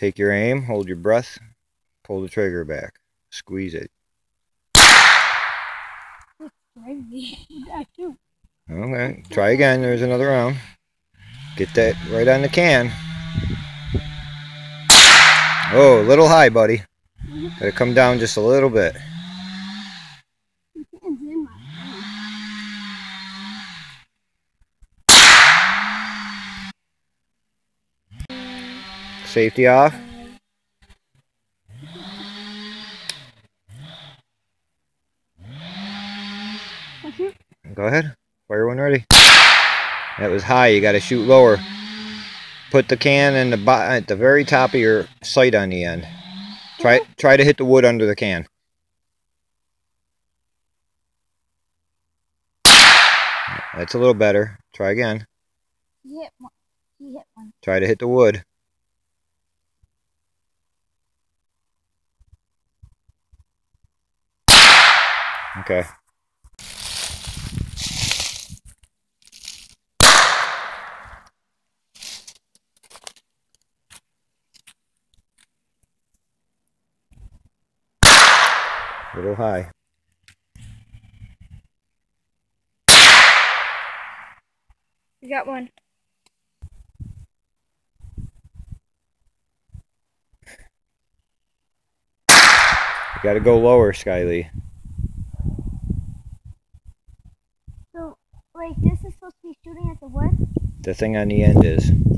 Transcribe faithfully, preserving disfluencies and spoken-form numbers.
Take your aim, hold your breath, pull the trigger back, squeeze it. Okay, try again. There's another round. Get that right on the can. Oh, a little high, buddy. Gotta come down just a little bit. Safety off. Go ahead. Fire one ready. That was high. You got to shoot lower. Put the can in the at the very top of your sight on the end. Try try to hit the wood under the can. That's a little better. Try again. He hit one. He hit one. Try to hit the wood. Okay. A little high. You got one. You got to go lower, Skye. So, like, this is supposed to be shooting at the wood? The thing on the end is.